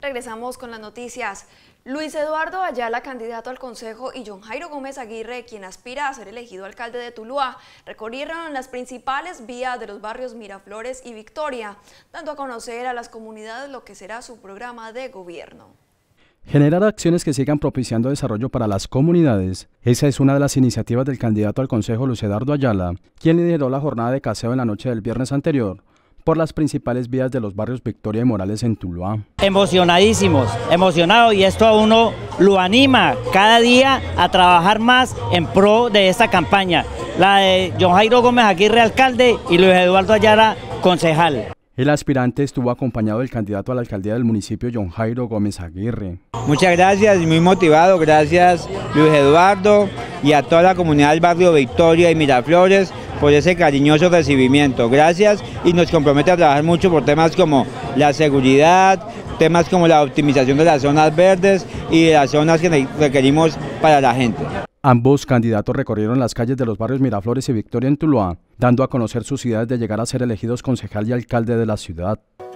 Regresamos con las noticias. Luis Eduardo Ayala, candidato al Consejo, y John Jairo Gómez Aguirre, quien aspira a ser elegido alcalde de Tuluá, recorrieron las principales vías de los barrios Miraflores y Victoria, dando a conocer a las comunidades lo que será su programa de gobierno. Generar acciones que sigan propiciando desarrollo para las comunidades. Esa es una de las iniciativas del candidato al Consejo, Luis Eduardo Ayala, quien lideró la jornada de caseo en la noche del viernes anterior por las principales vías de los barrios Victoria y Morales en Tuluá. Emocionadísimos, emocionados, y esto a uno lo anima cada día a trabajar más en pro de esta campaña, la de John Jairo Gómez Aguirre, alcalde, y Luis Eduardo Ayala, concejal. El aspirante estuvo acompañado del candidato a la alcaldía del municipio, John Jairo Gómez Aguirre. Muchas gracias, muy motivado, gracias Luis Eduardo y a toda la comunidad del barrio Victoria y Miraflores por ese cariñoso recibimiento. Gracias, y nos compromete a trabajar mucho por temas como la seguridad, temas como la optimización de las zonas verdes y de las zonas que requerimos para la gente. Ambos candidatos recorrieron las calles de los barrios Miraflores y Victoria en Tuluá, dando a conocer sus ideas de llegar a ser elegidos concejal y alcalde de la ciudad.